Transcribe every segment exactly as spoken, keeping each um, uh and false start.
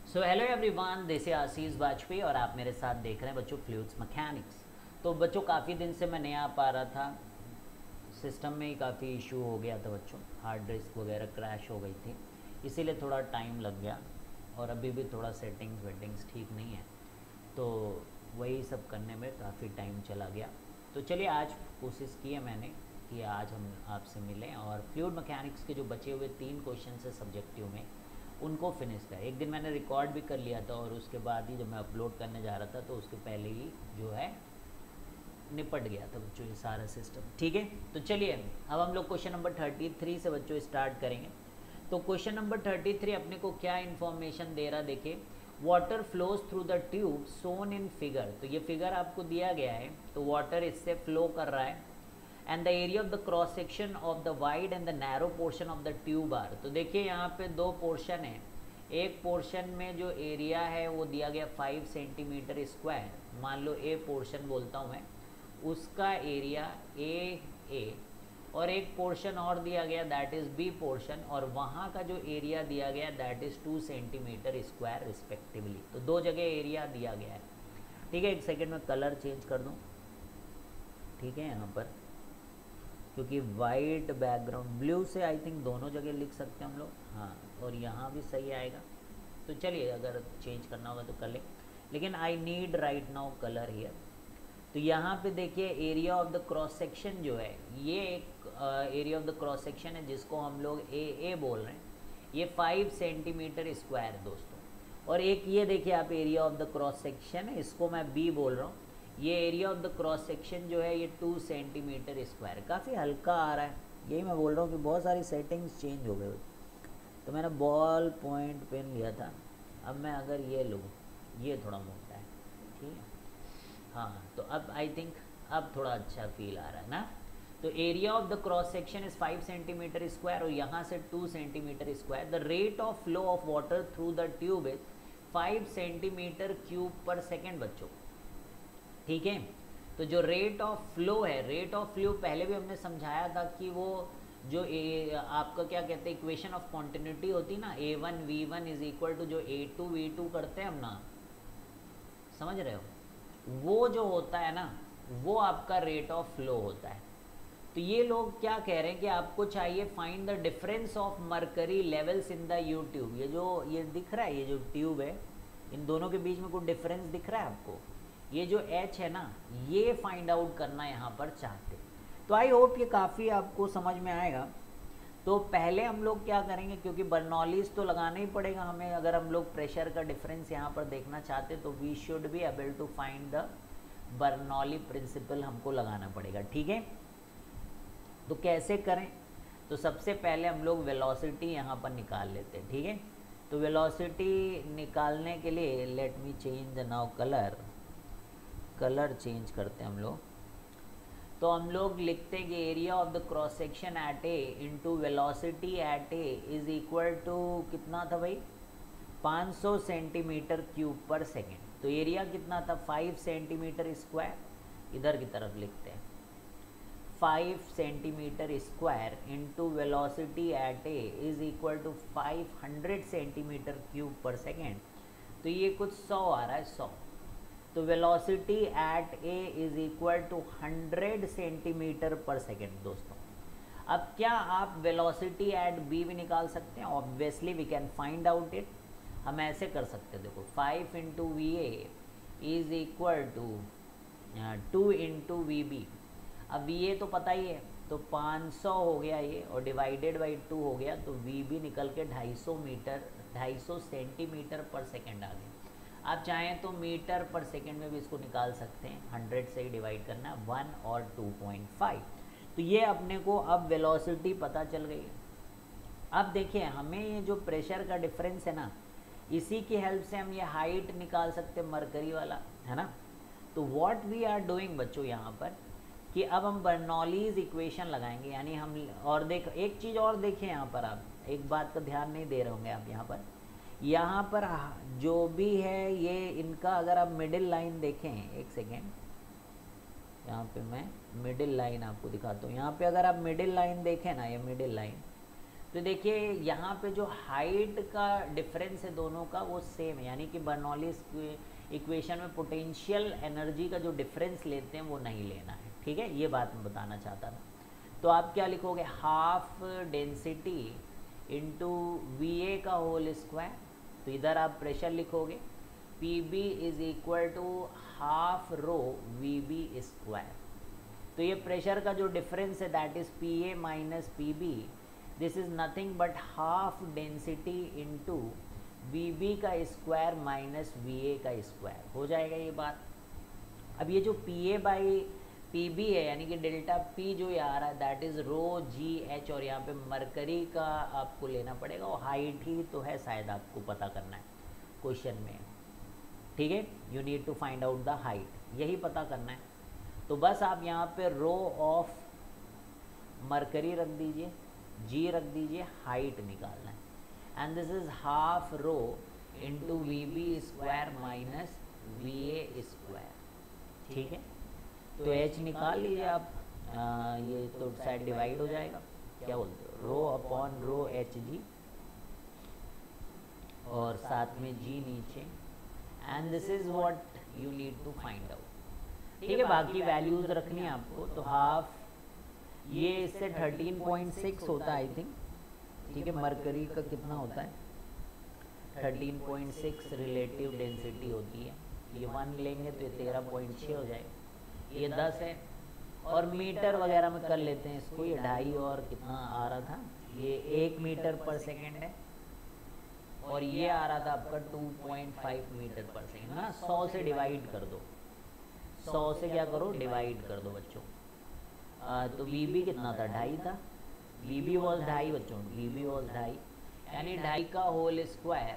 So hello everyone, this is Ashish Vajpayee और आप मेरे साथ देख रहे हैं बच्चों फ्लूइड्स मैकेनिक्स। तो बच्चों काफ़ी दिन से मैं नहीं आ पा रहा था, सिस्टम में ही काफ़ी इशू हो गया था बच्चों, हार्ड डिस्क वगैरह क्रैश हो गई थी, इसीलिए थोड़ा टाइम लग गया। और अभी भी थोड़ा सेटिंग्स वेटिंग्स ठीक नहीं है, तो वही सब करने में काफ़ी टाइम चला गया। तो चलिए आज कोशिश की है मैंने कि आज हम आपसे मिलें और फ्लूइड मैकेनिक्स के जो बचे हुए तीन क्वेश्चन है सब्जेक्टिव में उनको फिनिश करें। एक दिन मैंने रिकॉर्ड भी कर लिया था और उसके बाद ही जब मैं अपलोड करने जा रहा था तो उसके पहले ही जो है निपट गया था बच्चों ये सारा सिस्टम। ठीक है, तो चलिए अब हम लोग क्वेश्चन नंबर थर्टी थ्री से बच्चों स्टार्ट करेंगे। तो क्वेश्चन नंबर थर्टी थ्री अपने को क्या इन्फॉर्मेशन दे रहा, देखिए water flows through the tube shown in figure. तो ये फिगर आपको दिया गया है, तो वाटर इससे फ्लो कर रहा है and the area of the cross section of the wide and the narrow portion of the tube are. तो देखिए यहाँ पे दो पोर्शन है, एक पोर्शन में जो एरिया है वो दिया गया फाइव सेंटीमीटर स्क्वायर, मान लो ए पोर्शन बोलता हूँ मैं, उसका एरिया ए ए और एक पोर्शन और दिया गया दैट इज़ बी पोर्शन और वहाँ का जो एरिया दिया गया that is two centimetre square respectively. तो दो जगह एरिया दिया गया है। ठीक है, एक सेकेंड में कलर चेंज कर दूँ। ठीक है, यहाँ पर क्योंकि वाइट बैकग्राउंड ब्लू से आई थिंक दोनों जगह लिख सकते हैं हम लोग, हाँ, और यहाँ भी सही आएगा। तो चलिए अगर चेंज करना होगा तो कर लें, लेकिन I need right now colour here. तो यहाँ पे देखिए area of the cross section जो है ये एक area of the cross section है जिसको हम लोग ए ए बोल रहे हैं, ये फाइव सेंटीमीटर स्क्वायर दोस्तों। और एक ये देखिए आप area of the cross section है, इसको मैं बी बोल रहा हूँ, ये area of the cross section जो है ये टू सेंटीमीटर स्क्वायर, काफ़ी हल्का आ रहा है। यही मैं बोल रहा हूँ कि बहुत सारी सेटिंग्स चेंज हो गई। तो मैंने बॉल पॉइंट पेन लिया था, अब मैं अगर ये लूँ ये थोड़ा मोटा है, ठीक है, हाँ, तो अब आई थिंक अब थोड़ा अच्छा फील आ रहा है ना। तो area of the cross section is five centimetre square और यहाँ से two centimetre square. The rate of flow of water through the tube is five centimetre cube per second बच्चों। ठीक है, तो जो रेट ऑफ फ्लो है, रेट ऑफ फ्लो पहले भी हमने समझाया था कि वो जो ए, आपका क्या कहते हैं इक्वेशन ऑफ कॉन्टिन्यूटी होती ना, A one V one is equal to जो ए टू वी टू करते हैं हम ना, समझ रहे हो, वो जो होता है ना वो आपका रेट ऑफ फ्लो होता है। तो ये लोग क्या कह रहे हैं कि आपको चाहिए find the difference of mercury levels in the U tube. ये जो ये दिख रहा है, ये जो ट्यूब है इन दोनों के बीच में कोई डिफरेंस दिख रहा है आपको, ये जो H है ना ये फाइंड आउट करना यहाँ पर चाहते। तो आई होप ये काफ़ी आपको समझ में आएगा। तो पहले हम लोग क्या करेंगे, क्योंकि बर्नौलीज तो लगाना ही पड़ेगा हमें, अगर हम लोग प्रेशर का डिफरेंस यहाँ पर देखना चाहते तो we should be able to find the Bernoulli principle, हमको लगाना पड़ेगा। ठीक है, तो कैसे करें, तो सबसे पहले हम लोग वेलोसिटी यहाँ पर निकाल लेते हैं। ठीक है, तो वेलोसिटी निकालने के लिए let me change the now colour, colour change करते हैं हम लोग। तो हम लोग लिखते हैं कि area of the cross section at A into velocity at A is equal to कितना था भाई, पाँच सौ सेंटीमीटर क्यूब पर सेकेंड। तो एरिया कितना था, फाइव सेंटीमीटर स्क्वायर, इधर की तरफ लिखते हैं five centimetre square into velocity at A is equal to five hundred centimetre cube per second. तो ये कुछ सौ आ रहा है, सौ। तो velocity at A is equal to hundred centimetre पर सेकेंड दोस्तों। अब क्या आप वेलोसिटी एट बी भी निकाल सकते हैं, obviously we can find out it. हम ऐसे कर सकते हैं, देखो five into V A is equal to two into V B. अब वी ए तो पता ही है, तो पाँच सौ हो गया ये और डिवाइडेड बाई टू हो गया, तो वी बी निकल के ढाई सौ मीटर ढाई सौ सेंटीमीटर पर सेकेंड आ गया। आप चाहें तो मीटर पर सेकेंड में भी इसको निकाल सकते हैं, हंड्रेड से ही डिवाइड करना, वन और टू पॉइंट फाइव। तो ये अपने को अब वेलोसिटी पता चल गई है। अब देखिए हमें ये जो प्रेशर का डिफरेंस है ना, इसी की हेल्प से हम ये हाइट निकाल सकते हैं मरकरी वाला, है ना। तो व्हाट वी आर डूइंग बच्चों यहाँ पर कि अब हम बर्नौलीज इक्वेशन लगाएंगे, यानी हम और देख एक चीज़ और देखें यहाँ पर, आप एक बात का ध्यान नहीं दे रहे होंगे आप यहाँ पर, यहाँ पर जो भी है ये इनका अगर आप मिडिल लाइन देखें, एक सेकेंड यहाँ पे मैं मिडिल लाइन आपको दिखाता हूँ। यहाँ पे अगर आप मिडिल लाइन देखें ना, ये मिडिल लाइन, तो देखिए यहाँ पे जो हाइट का डिफरेंस है दोनों का वो सेम है, यानी कि बर्नौलीज इक्वेशन में पोटेंशियल एनर्जी का जो डिफरेंस लेते हैं वो नहीं लेना है, ठीक है, ये बात मैं बताना चाहता था। तो आप क्या लिखोगे, half density into V A का होल स्क्वायर, तो इधर आप प्रेशर लिखोगे P B is equal to half rho V B square. तो ये प्रेशर का जो डिफरेंस है that is P A minus P B, this is nothing but half density into V B का स्क्वायर माइनस वी ए का square, हो जाएगा ये बात। अब ये जो P A by P B है यानी कि डेल्टा पी जो ये आ रहा है that is rho G H, और यहाँ पे मरकरी का आपको लेना पड़ेगा और हाइट ही तो है, शायद आपको पता करना है क्वेश्चन में, ठीक है, you need to find out the height, यही पता करना है। तो बस आप यहाँ पे रो ऑफ मरकरी रख दीजिए, जी रख दीजिए, हाइट निकालना है, and this is half rho into V B square minus V A square, ठीक है। तो एच निकाल लीजिए आप, आ, ये तो साइड डिवाइड हो जाएगा, क्या बोलते हो, rho upon rho H G, और साथ में जी नीचे, and this is what you need to find out, ठीक है। बाकी वैल्यूज रखनी है आपको, तो हाफ ये इससे थर्टीन पॉइंट सिक्स होता है आई थिंक, ठीक है, मरकरी का कितना होता है thirteen point six relative density होती है, ये वन लेंगे तो ये तेरह पॉइंट छः हो जाएगा, ये दस है, और मीटर वगैरह में कर लेते हैं इसको, ये ढाई और कितना आ रहा था, ये एक मीटर पर सेकेंड है, और ये आ रहा था आपका टू पॉइंट फाइव मीटर पर सेकेंड ना, सौ से डिवाइड कर दो, सौ से क्या करो डिवाइड कर दो बच्चों। आ, तो वी बी कितना था, ढाई था, वी बी वॉज ढाई बच्चों, वी बी वॉज ढाई, यानी ढाई का होल स्क्वायर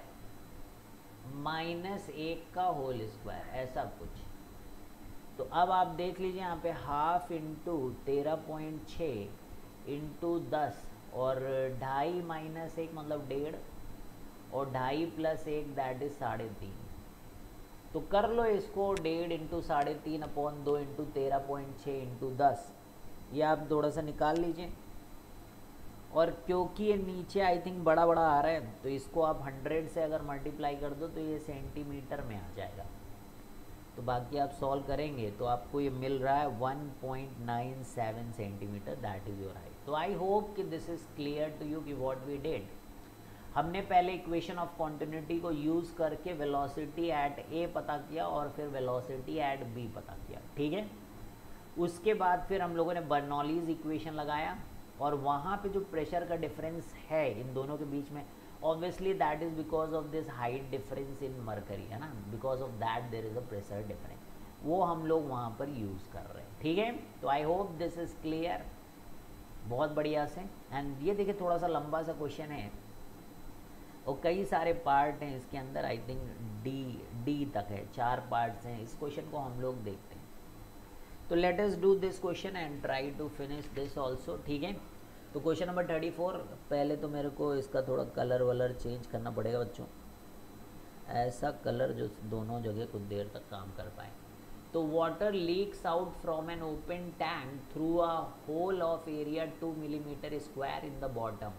माइनस एक का होल स्क्वायर, ऐसा कुछ। तो अब आप देख लीजिए यहाँ पे हाफ इंटू तेरह पॉइंट छः इंटू दस, और ढाई माइनस एक मतलब डेढ़, और ढाई प्लस एक दैट इज साढ़े तीन, तो कर लो इसको, डेढ़ इंटू साढ़े तीन अपॉन दो इंटू तेरह पॉइंट छः इंटू दस, ये आप थोड़ा सा निकाल लीजिए। और क्योंकि ये नीचे आई थिंक बड़ा बड़ा आ रहा है, तो इसको आप हंड्रेड से अगर मल्टीप्लाई कर दो तो ये सेंटीमीटर में आ जाएगा। तो बाकी आप सॉल्व करेंगे तो आपको ये मिल रहा है one point nine seven centimetre, that is your height. तो आई होप कि this is clear to you कि व्हाट वी डिड। हमने पहले इक्वेशन ऑफ कॉन्टिन्यूटी को यूज़ करके वेलोसिटी एट ए पता किया और फिर वेलोसिटी एट बी पता किया, ठीक है। उसके बाद फिर हम लोगों ने बर्नौलीज इक्वेशन लगाया, और वहाँ पे जो प्रेशर का डिफरेंस है इन दोनों के बीच में, obviously that is because of this height difference in mercury, है ना, because of that there is a pressure difference, वो हम लोग वहाँ पर यूज़ कर रहे हैं, ठीक है। तो I hope this is clear, बहुत बढ़िया से। एंड ये देखिए थोड़ा सा लंबा सा क्वेश्चन है और कई सारे पार्ट हैं इसके अंदर, आई थिंक डी डी तक है, चार पार्ट्स हैं, इस क्वेश्चन को हम लोग देखते हैं। तो let us do this question and try to finish this also, ठीक है। तो क्वेश्चन नंबर थर्टी फोर, पहले तो मेरे को इसका थोड़ा कलर वलर चेंज करना पड़ेगा बच्चों, ऐसा कलर जो दोनों जगह कुछ देर तक काम कर पाए। तो water leaks out from an open tank through a hole of area two millimetre square in the bottom.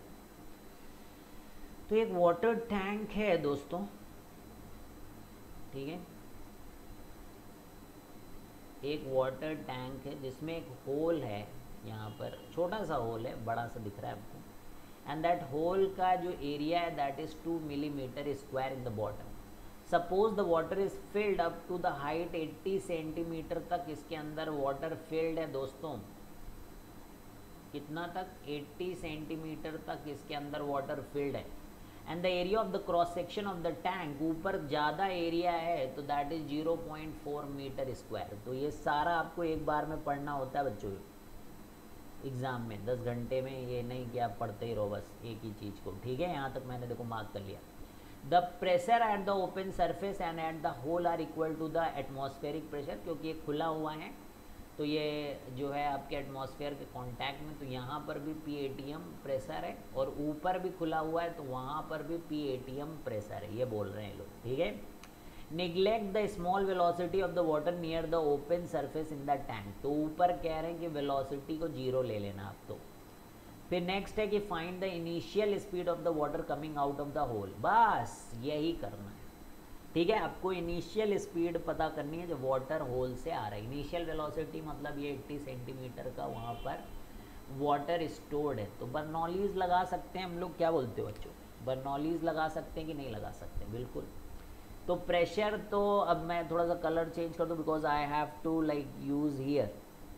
तो एक वाटर टैंक है दोस्तों, ठीक है, एक वाटर टैंक है जिसमें एक होल है, यहाँ पर छोटा सा होल है, बड़ा सा दिख रहा है आपको, एंड दैट होल का जो एरिया है that is two millimetre square in the bottom. Suppose the water is filled up to the height eighty centimetre तक, इसके अंदर वाटर फिल्ड है दोस्तों, कितना तक, अस्सी सेंटीमीटर तक इसके अंदर वाटर फिल्ड है, and the area of the cross section of the tank, ऊपर ज़्यादा एरिया है तो that is zero point four metre square. तो ये सारा आपको एक बार में पढ़ना होता है बच्चों एग्ज़ाम में, दस घंटे में, ये नहीं कि आप पढ़ते ही रहो बस एक ही चीज़ को, ठीक है। यहाँ तक मैंने देखो मार्क कर लिया। The pressure at the open surface and at the hole are equal to the atmospheric pressure, क्योंकि ये खुला हुआ है तो ये जो है आपके एटमॉस्फेयर के कांटेक्ट में, तो यहाँ पर भी P A T M pressure है, और ऊपर भी खुला हुआ है तो वहाँ पर भी P A T M pressure है, ये बोल रहे हैं लोग, ठीक है। Neglect the small velocity of the water near the open surface in the tank, तो ऊपर कह रहे हैं कि वेलोसिटी को जीरो ले लेना आप। तो फिर नेक्स्ट है कि find the initial speed of the water coming out of the hole, बस यही करना है। ठीक है, आपको इनिशियल स्पीड पता करनी है जो वाटर होल से आ रहा है। इनिशियल वेलोसिटी मतलब ये अस्सी सेंटीमीटर का वहाँ पर वाटर स्टोर्ड है। तो बर्नौलीज लगा सकते हैं हम लोग, क्या बोलते हो बच्चों, बर्नौलीज लगा सकते हैं कि नहीं लगा सकते? बिल्कुल। तो प्रेशर, तो अब मैं थोड़ा सा कलर चेंज कर दूँ because I have to like use here.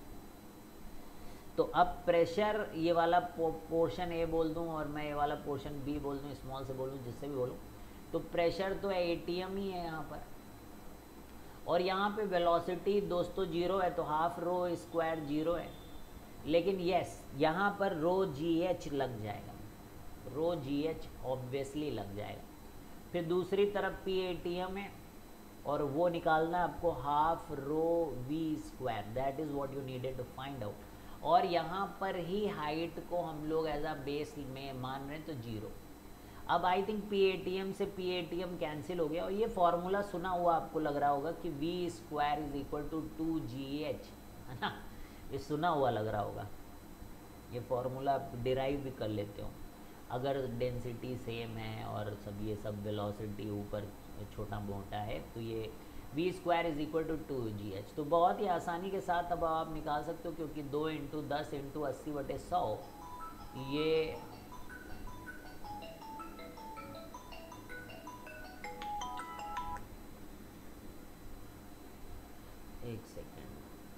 तो अब प्रेशर ये वाला पोर्शन ए बोल दूं और मैं ये वाला पोर्शन बी बोल दूं, स्मॉल से बोलूं, जिससे भी बोलूं, तो प्रेशर तो एटीएम ही है यहाँ पर। और यहाँ पे वेलोसिटी दोस्तों जीरो है, तो हाफ रो स्क्वायर जीरो है। लेकिन यस, यहाँ पर रो जी एच लग जाएगा, रो जी एच ऑब्वियसली लग जाएगा। फिर दूसरी तरफ पी एटीएम है और वो निकालना है आपको half rho V square, that is what you needed to find out. और यहाँ पर ही हाइट को हम लोग एज अ बेस में मान रहे हैं, तो जीरो। अब I think P A T M से P A T M cancel हो गया, और ये फॉर्मूला सुना हुआ आपको लग रहा होगा कि V square is equal to two ji H, है ना, ये सुना हुआ लग रहा होगा। ये फॉर्मूला आप डिराइव भी कर लेते हो अगर डेंसिटी सेम है और सब ये सब वेलोसिटी ऊपर छोटा मोटा है, तो ये V square is equal to two ji H. तो बहुत ही आसानी के साथ अब आप निकाल सकते हो, क्योंकि दो इंटू दस इंटू अस्सी बटे सौ, ये एक सेकेंड,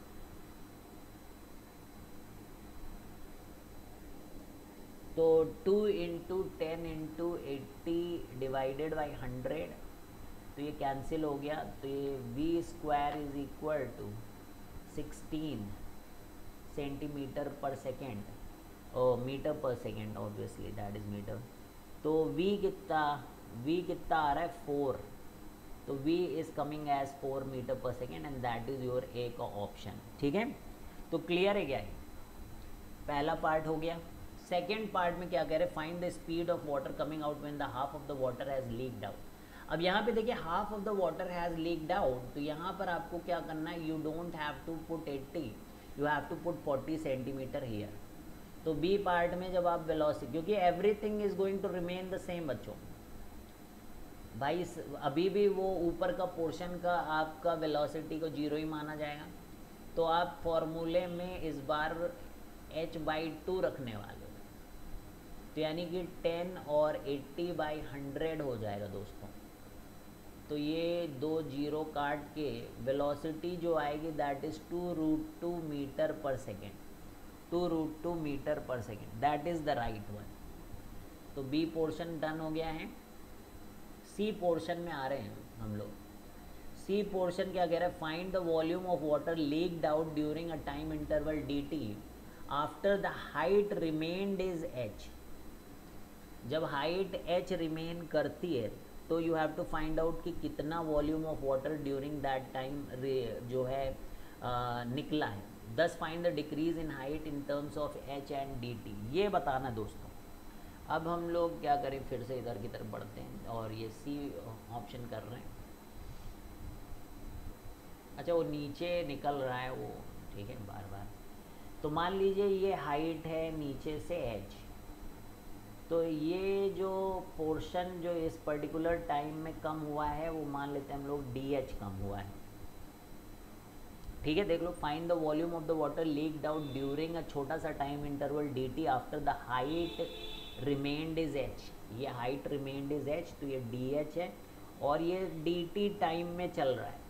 तो two into ten into eighty divided by hundred, तो ये कैंसिल हो गया। तो ये V square is equal to sixteen centimetre पर सेकेंड, और मीटर पर second obviously that is metre. तो v कितना v कितना आ रहा है, फोर। तो v is coming as four metre पर second and that is your A का ऑप्शन। ठीक है, तो क्लियर है क्या है? पहला पार्ट हो गया। सेकेंड पार्ट में क्या कह रहे हैं, find the speed of water coming out when the half of the water has leaked out. अब यहाँ पे देखिए half of the water has leaked out, तो यहाँ पर आपको क्या करना है, you don't have to put eighty, you have to put forty centimetre here. तो बी पार्ट में जब आप वेलोसिटी, क्योंकि everything is going to remain the same बच्चों, भाई अभी भी वो ऊपर का पोर्शन का आपका वेलोसिटी को जीरो ही माना जाएगा। तो आप फॉर्मूले में इस बार एच बाई टू रखने वाले हो, तो यानी कि टेन और एट्टी बाई हंड्रेड हो जाएगा दोस्तों। तो ये दो जीरो काट के वेलोसिटी जो आएगी that is two root two metre पर second, two root two metre पर second, that is the right one. तो बी पोर्शन डन हो गया है। सी पोर्शन में आ रहे हैं हम लोग। सी पोर्शन क्या कह रहा है, find the volume of water leaked out during a time interval D T after the height remained is H. जब हाइट एच रिमेन करती है तो you have to find out कि कितना volume of water during that time जो है आ, निकला है। Thus find the decrease in height in terms of H and D T, ये बताना दोस्तों। अब हम लोग क्या करें, फिर से इधर की तरफ बढ़ते हैं और ये सी ऑप्शन कर रहे हैं। अच्छा वो नीचे निकल रहा है वो, ठीक है बार बार। तो मान लीजिए ये हाइट है नीचे से एच, तो ये जो पोर्शन जो इस पर्टिकुलर टाइम में कम हुआ है वो मान लेते हैं हम लोग डी एच कम हुआ है। ठीक है, देख लो, find the volume of the water leaked out during a छोटा सा time interval D T after the height remained is H. ये हाइट रिमेन्ड इज एच, तो ये डी एच है और ये डी टी टाइम में चल रहा है।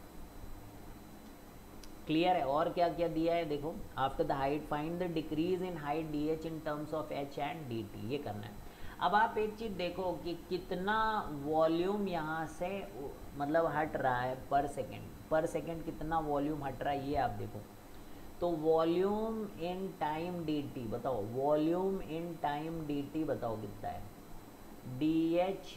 क्लियर है? और क्या क्या दिया है देखो, after the height find the decrease in height D H in terms of H and D T, ये करना है। अब आप एक चीज़ देखो कि कितना वॉल्यूम यहाँ से मतलब हट रहा है पर सेकेंड, पर सेकेंड कितना वॉल्यूम हट रहा है ये आप देखो। तो volume in time D T बताओ, volume in time D T बताओ कितना है, डी एच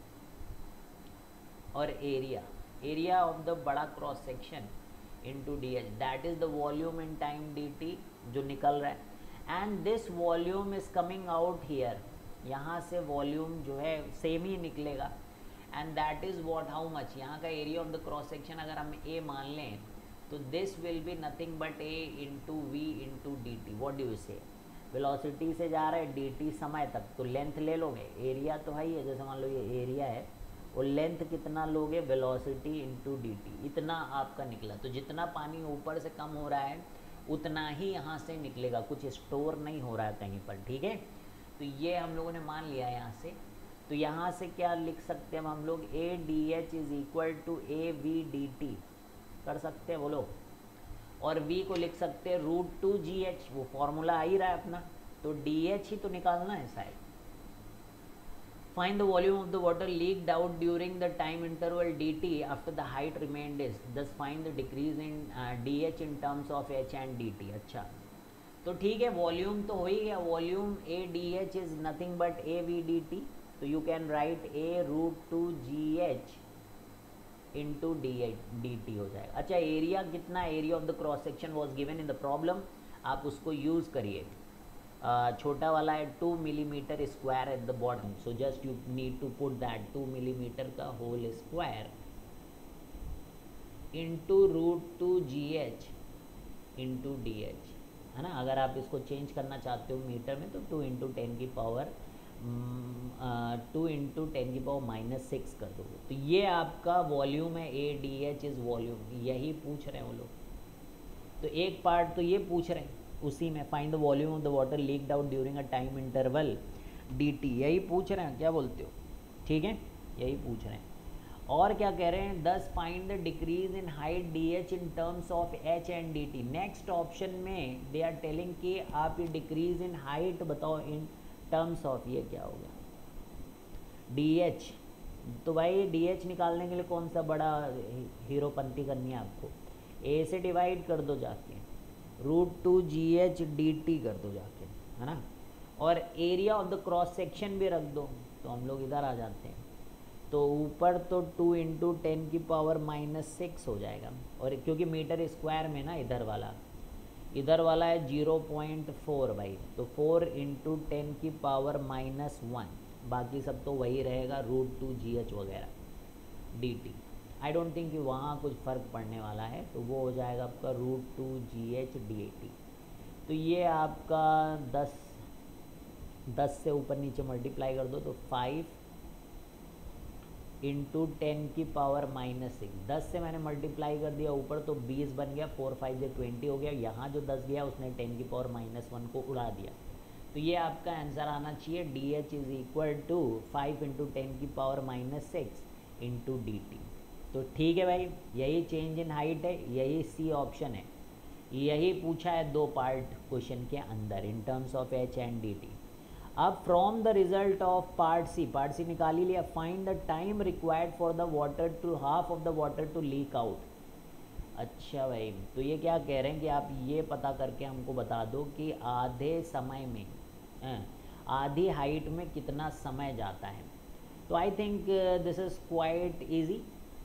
और एरिया, एरिया ऑफ द बड़ा cross section into D H, that is the volume in time D T जो निकल रहा है। And this volume is coming out here, यहाँ से वॉल्यूम जो है सेम ही निकलेगा। And that is what how much, यहाँ का area of the cross section अगर हम ए मान लें तो this will be nothing but A into V into D T. What do you say, velocity से जा रहा है डी टी समय तक, तो लेंथ ले लोगे, एरिया तो है ही है, जैसे मान लो ये एरिया है और लेंथ कितना लोगे, वेलोसिटी इंटू डी टी, इतना आपका निकला। तो जितना पानी ऊपर से कम हो रहा है उतना ही यहाँ से निकलेगा, कुछ स्टोर नहीं हो रहा है कहीं पर, ठीक है। तो ये हम लोगों ने मान लिया यहाँ से। तो यहाँ से क्या लिख सकते हैं हम लोग, A D H is equal to A V D T कर सकते हैं बोलो, और v को लिख सकते हैं रूट टू जी एच, वो फॉर्मूला आ ही रहा है अपना, तो डी एच ही तो निकालना है शायद। Find the volume of the water leaked out during the time interval dt after the height remained is, thus find the decrease in uh, dh in terms of h and dt। अच्छा तो ठीक है, volume तो हो ही गया, volume A D H is nothing but A V D T, तो you can write A root two ji H into D D T हो जाएगा। अच्छा एरिया कितना, area of the cross section was given in the problem, आप उसको use करिए। Uh, छोटा वाला है two millimetre square at the bottom, so just you need to put that two millimetre का whole square into root two जी H into D H, है ना। अगर आप इसको चेंज करना चाहते हो मीटर में तो टू इंटू टेन की पावर टू इंटू टेन की पावर माइनस सिक्स कर दोगे, तो ये आपका वॉल्यूम है, A D H is volume, यही पूछ रहे हैं वो लोग। तो एक पार्ट तो ये पूछ रहे हैं उसी में, find the volume of the water leaked out during a time interval D T, यही पूछ रहे हैं, क्या बोलते हो, ठीक है, यही पूछ रहे हैं। और क्या कह रहे हैं, thus find the decrease in height D H in terms of H and D T. Next option में दे आर टेलिंग कि आप ये डिक्रीज इन हाइट बताओ इन टर्म्स ऑफ, ये क्या होगा, डी एच। तो भाई डी एच निकालने के लिए कौन सा बड़ा हीरोपंती करनी है आपको, ए से डिवाइड कर दो जाके, रूट टू जी एच डी टी कर दो जाके, है ना, और area of the cross section भी रख दो, तो हम लोग इधर आ जाते हैं। तो ऊपर तो टू इंटू टेन की पावर माइनस सिक्स हो जाएगा, और क्योंकि मीटर स्क्वायर में ना इधर वाला इधर वाला है जीरो पॉइंट फोर भाई, तो फोर इंटू टेन की पावर माइनस वन, बाकी सब तो वही रहेगा रूट टू जी एच वगैरह D T. I don't think कि वहाँ कुछ फ़र्क पड़ने वाला है, तो वो हो जाएगा आपका root two ji H D A T. तो ये आपका दस दस से ऊपर नीचे मल्टीप्लाई कर दो तो फाइव इंटू टेन की पावर माइनस सिक्स, दस से मैंने मल्टीप्लाई कर दिया ऊपर तो बीस बन गया, फोर फाइव से ट्वेंटी हो गया, यहाँ जो दस गया उसने टेन की पावर माइनस वन को उड़ा दिया। तो ये आपका आंसर आना चाहिए, D H is equal to five into ten की power minus six into D T. तो ठीक है भाई, यही चेंज इन हाइट है, यही सी ऑप्शन है, यही पूछा है दो पार्ट क्वेश्चन के अंदर in terms of H and D T. अब from the result of part C, part C निकाल ही लिया, find the time required for the water to half of the water to leak out. अच्छा भाई, तो ये क्या कह रहे हैं कि आप ये पता करके हमको बता दो कि आधे समय में हैं, आधी हाइट में कितना समय जाता है। तो I think this is quite easy,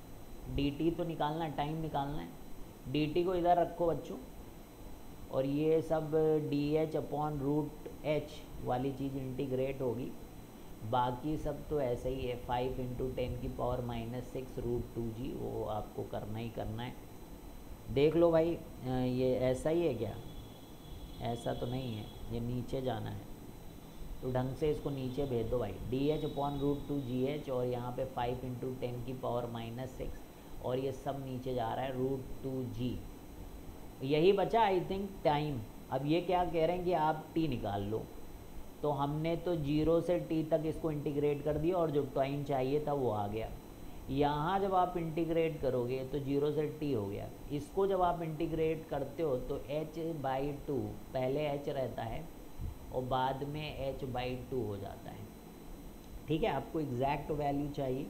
D T तो निकालना है, टाइम निकालना है, डी टी को इधर रखो बच्चों, और ये सब D H upon root H वाली चीज़ इंटीग्रेट होगी, बाकी सब तो ऐसा ही है, फाइव इंटू टेन की power minus six root two G, वो आपको करना ही करना है। देख लो भाई, ये ऐसा ही है क्या, ऐसा तो नहीं है, ये नीचे जाना है, तो ढंग से इसको नीचे भेज दो भाई, D H upon root two जी एच, और यहाँ पे फाइव इंटू टेन की पावर माइनस सिक्स, और ये सब नीचे जा रहा है रूट टू जी, यही बचा आई थिंक टाइम। अब ये क्या कह रहे हैं कि आप टी निकाल लो, तो हमने तो जीरो से टी तक इसको इंटीग्रेट कर दिया और जो टाइम चाहिए था वो आ गया। यहाँ जब आप इंटीग्रेट करोगे तो जीरो से टी हो गया, इसको जब आप इंटीग्रेट करते हो तो एच बाई टू, पहले एच रहता है और बाद में एच बाई टू हो जाता है, ठीक है, आपको एग्जैक्ट वैल्यू चाहिए।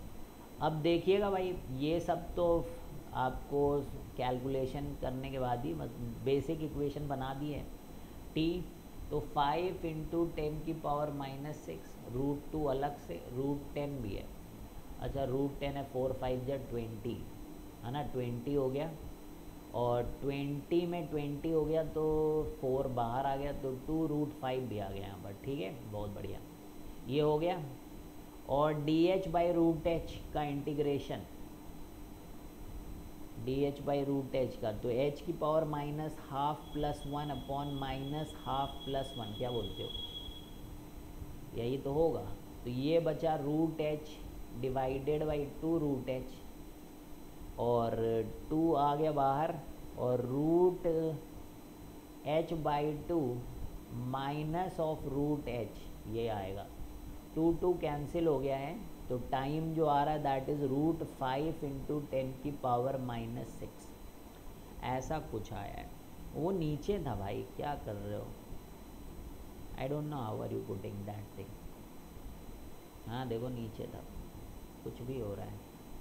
अब देखिएगा भाई, ये सब तो आपको कैलकुलेशन करने के बाद ही बेसिक इक्वेशन बना दी है। टी तो फाइव इंटू टेन की power minus six, root two अलग से, रूट टेन भी है, अच्छा रूट टेन है, फोर फाइव या ट्वेंटी, है ना, ट्वेंटी हो गया, और ट्वेंटी में ट्वेंटी हो गया तो फोर बाहर आ गया, तो टू रूट फाइव भी आ गया यहाँ पर, ठीक है, बहुत बढ़िया, ये हो गया। और d h by root h का integration, d h by root h का, तो एच की power minus half plus one upon minus half plus one, क्या बोलते हो, यही तो होगा। तो ये बचा root h divided by two root h, और टू आ गया बाहर, और root h by two minus of root h, ये आएगा। टू टू कैंसिल हो गया है, तो टाइम जो आ रहा है that is root five into ten की पावर माइनस सिक्स, ऐसा कुछ आया है। वो नीचे था भाई, क्या कर रहे हो, I don't know how are you putting that thing. हाँ देखो नीचे था, कुछ भी हो रहा है,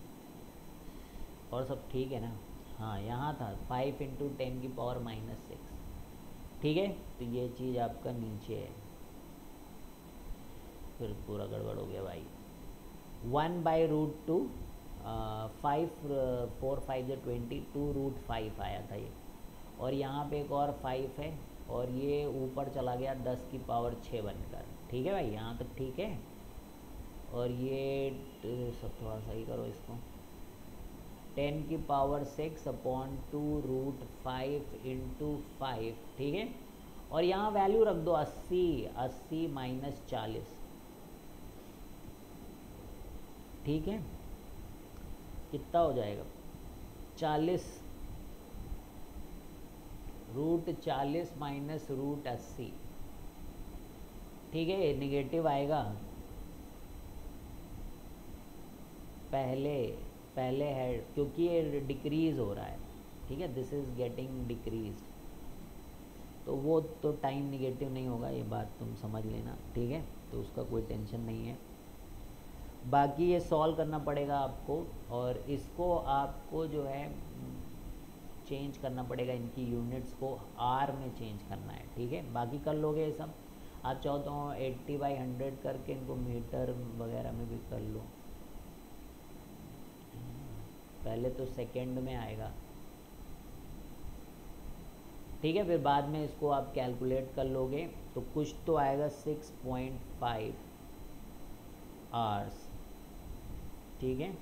और सब ठीक है ना। हाँ यहाँ था फाइव इंटू टेन की पावर माइनस सिक्स, ठीक है। तो ये चीज़ आपका नीचे है, फिर पूरा गड़बड़ हो गया भाई। One by root two, five four five जो ट्वेंटी, टू रूट फाइव आया था ये, और यहाँ पे एक और फाइव है, और ये ऊपर चला गया दस की पावर छः बनकर, ठीक है भाई, यहाँ तक ठीक है। और ये सब थोड़ा सही करो इसको, टेन की power six upon two root five into five, ठीक है। और यहाँ वैल्यू रख दो अस्सी, अस्सी माइनस चालीस, ठीक है। कितना हो जाएगा, चालीस, रूट चालीस माइनस रूट अस्सी, ठीक है। निगेटिव आएगा पहले, पहले है क्योंकि ये डिक्रीज़ हो रहा है, ठीक है, दिस इज़ गेटिंग डिक्रीज, तो वो तो टाइम निगेटिव नहीं होगा, ये बात तुम समझ लेना, ठीक है। तो उसका कोई टेंशन नहीं है। बाकी ये सॉल्व करना पड़ेगा आपको, और इसको आपको जो है चेंज करना पड़ेगा, इनकी यूनिट्स को आर में चेंज करना है, ठीक है। बाकी कर लोगे ये सब, आप चाहो तो एट्टी बाई हंड्रेड करके इनको मीटर वगैरह में भी कर लो, पहले तो सेकंड में आएगा, ठीक है। फिर बाद में इसको आप कैलकुलेट कर लोगे, तो कुछ तो आएगा सिक्स पॉइंट फाइव आवर्स, ठीक है।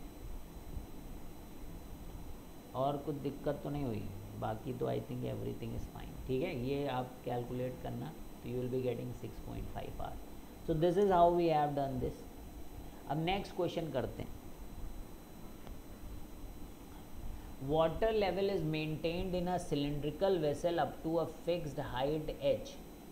और कुछ दिक्कत तो नहीं हुई, बाकी तो I think everything is fine, ठीक है। ये आप कैलकुलेट करना, तो you will be getting six point five hours. So this is how we have done this. अब नेक्स्ट क्वेश्चन करते हैं। Water level is maintained in a cylindrical vessel up to a fixed height h.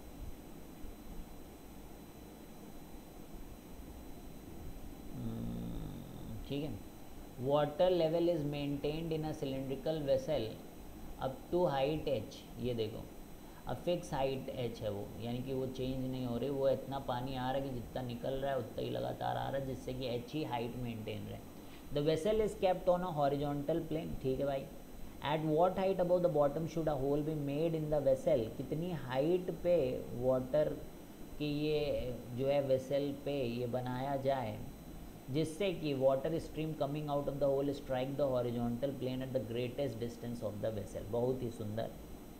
ठीक है, water level is maintained in a cylindrical vessel up to height h, ये देखो अब fix height h है वो, यानी कि वो चेंज नहीं हो रही, वो इतना पानी आ रहा है कि जितना निकल रहा है उतना ही लगातार आ रहा है, जिससे कि h ही हाइट मेंटेन रहे। The vessel is kept on a horizontal plane, ठीक है भाई। At what height above the bottom should a hole be made in the vessel, कितनी हाइट पे वाटर की ये जो है वेसल पे ये बनाया जाए, जिससे कि water stream coming out of the hole strike the horizontal plane at the greatest distance of the vessel. बहुत ही सुंदर।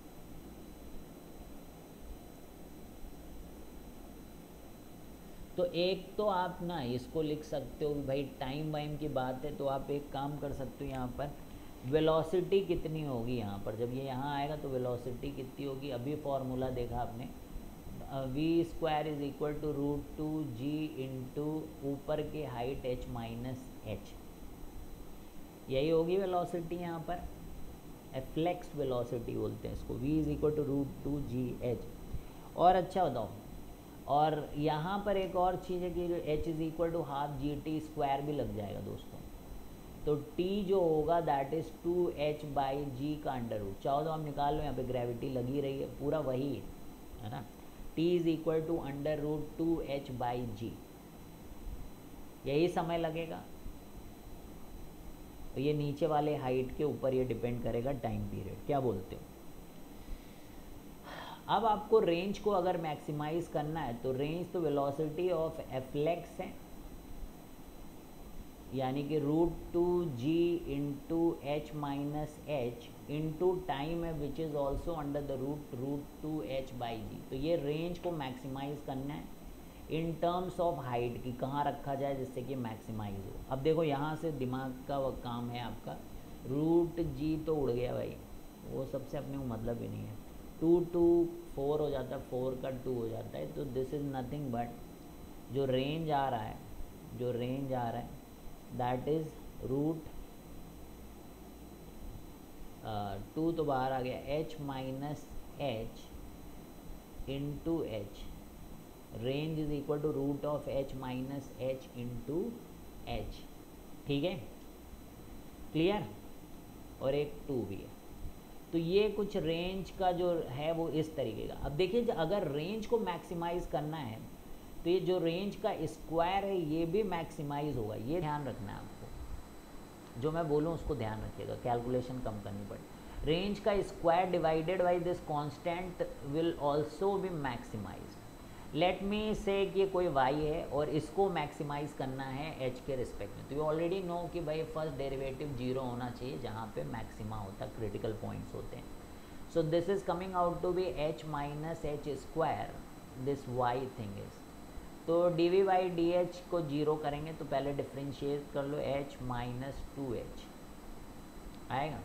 तो एक तो आप ना इसको लिख सकते हो भाई, टाइम वाइम की बात है तो आप एक काम कर सकते हो, यहाँ पर वेलोसिटी कितनी होगी, यहाँ पर जब ये यहाँ आएगा तो वेलोसिटी कितनी होगी। अभी फॉर्मूला देखा आपने, v square is equal to root two g into ऊपर की हाइट एच माइनस एच, यही होगी वेलोसिटी यहाँ पर। एफ्लेक्स वेलोसिटी बोलते हैं इसको, v is equal to root two ji H. और अच्छा बताओ, और यहाँ पर एक और चीज़ है कि h is equal to half g t square भी लग जाएगा दोस्तों। तो t जो होगा that is two h by g का अंडर रूट, चाहो तो हम निकाल लो, यहाँ पे ग्रेविटी लगी रही है, पूरा वही है, है ना। t is equal to under root two h by g, यही समय लगेगा। तो ये नीचे वाले हाइट के ऊपर ये डिपेंड करेगा टाइम पीरियड, क्या बोलते हो। अब आपको रेंज को अगर मैक्सिमाइज करना है तो रेंज तो वेलोसिटी ऑफ एफ्लेक्स है, यानी कि root two g into h minus h into time है which is also under the root root two h by g. तो ये रेंज को मैक्सिमाइज करना है इन टर्म्स ऑफ हाइट की, कहाँ रखा जाए जिससे कि मैक्सिमाइज हो। अब देखो यहाँ से दिमाग का वो काम है आपका रूट जी तो उड़ गया भाई, वो सबसे अपने को मतलब ही नहीं है। टू टू फोर हो जाता है, फोर का टू हो जाता है, तो दिस इज़ नथिंग बट जो रेंज आ रहा है, जो रेंज आ रहा है दैट इज़ रूट टू तो बाहर आ गया, h minus h into h, range is equal to root of h minus h into h, ठीक है, क्लियर। और एक टू भी है, तो ये कुछ रेंज का जो है वो इस तरीके का। अब देखिए अगर रेंज को मैक्सिमाइज करना है तो ये जो रेंज का स्क्वायर है ये भी मैक्सिमाइज होगा, ये ध्यान रखना है आपको, जो मैं बोलूँ उसको ध्यान रखिएगा, कैलकुलेशन कम करनी पड़े। रेंज का square divided by this constant will also be maximise. Let me say कि कोई y है और इसको मैक्सिमाइज करना है h के रिस्पेक्ट में, तो यू ऑलरेडी नो कि भाई फर्स्ट डेरिवेटिव जीरो होना चाहिए जहाँ पे मैक्सिमा होता है, क्रिटिकल पॉइंट्स होते हैं। So this is coming out to be h minus h square, this y thing is, तो d v by d h को जीरो करेंगे तो पहले डिफ्रेंशिएट कर लो, h माइनस टू एच आएगा,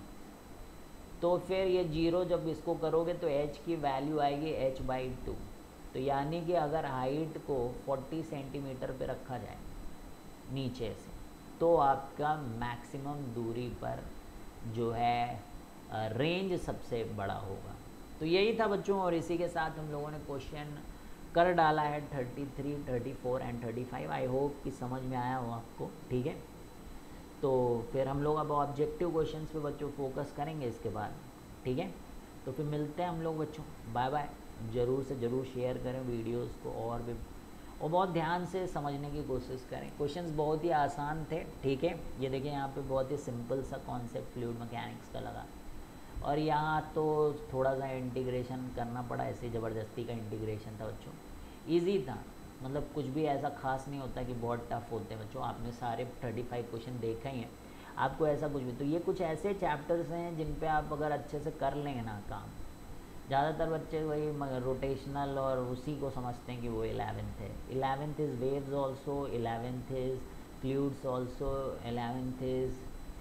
तो फिर ये जीरो जब इसको करोगे तो h की वैल्यू आएगी h बाई टू। तो यानी कि अगर हाइट को चालीस सेंटीमीटर पे रखा जाए नीचे से, तो आपका मैक्सिमम दूरी पर जो है रेंज सबसे बड़ा होगा। तो यही था बच्चों, और इसी के साथ हम लोगों ने क्वेश्चन कर डाला है thirty three, thirty four and thirty five. I hope कि समझ में आया हो आपको, ठीक है। तो फिर हम लोग अब ऑब्जेक्टिव क्वेश्चंस पे बच्चों फोकस करेंगे इसके बाद, ठीक है। तो फिर मिलते हैं हम लोग बच्चों, बाय बाय। ज़रूर से ज़रूर शेयर करें वीडियोस को, और भी और बहुत ध्यान से समझने की कोशिश करें। क्वेश्चंस बहुत ही आसान थे, ठीक है। ये देखिए यहाँ पे बहुत ही सिंपल सा कॉन्सेप्ट फ्लूइड मैकेनिक्स का लगा, और यहाँ तो थोड़ा सा इंटीग्रेशन करना पड़ा, ऐसे ज़बरदस्ती का इंटीग्रेशन था बच्चों, ईजी था, मतलब कुछ भी ऐसा खास नहीं होता कि बहुत टफ होते हैं बच्चों। आपने सारे थर्टी फाइव क्वेश्चन देखा ही है, आपको ऐसा कुछ भी, तो ये कुछ ऐसे चैप्टर्स हैं जिन पे आप अगर अच्छे से कर लेंगे ना काम, ज़्यादातर बच्चे वही रोटेशनल और उसी को समझते हैं कि वो इलेवेंथ है। Eleventh is waves also, eleventh is fluids also, eleventh is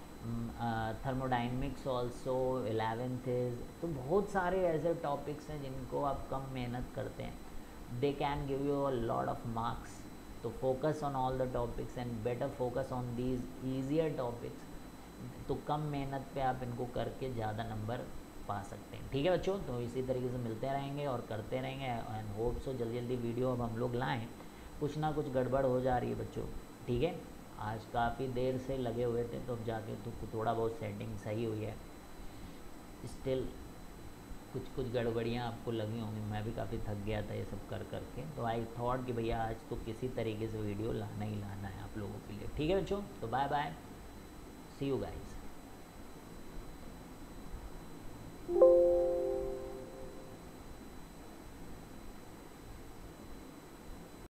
thermodynamics also, eleventh is, तो बहुत सारे ऐसे टॉपिक्स हैं जिनको आप कम मेहनत करते हैं, they can give you a lot of marks. तो focus on all the topics and better focus on these easier topics, तो कम मेहनत पे आप इनको करके ज़्यादा नंबर पा सकते हैं, ठीक है बच्चों। तो इसी तरीके से मिलते रहेंगे और करते रहेंगे, एंड होप सो जल्दी जल्दी वीडियो अब हम लोग लाएँ। कुछ ना कुछ गड़बड़ हो जा रही है बच्चों, ठीक है। आज काफ़ी देर से लगे हुए थे, तो अब जाके तो थोड़ा बहुत सेटिंग सही हुई है, स्टिल कुछ कुछ गड़बड़ियाँ आपको लगी होंगी, मैं भी काफ़ी थक गया था ये सब कर करके, तो आई थॉट कि भैया आज तो किसी तरीके से वीडियो लाना ही लाना है आप लोगों के लिए, ठीक है बच्चों। तो bye bye, see you guys.